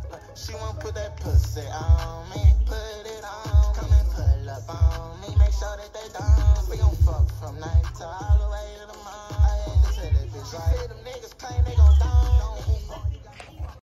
She won't put that pussy on me. Put it on. Come and pull up on me. Make sure that they don't. We gon' fuck from night to all the way to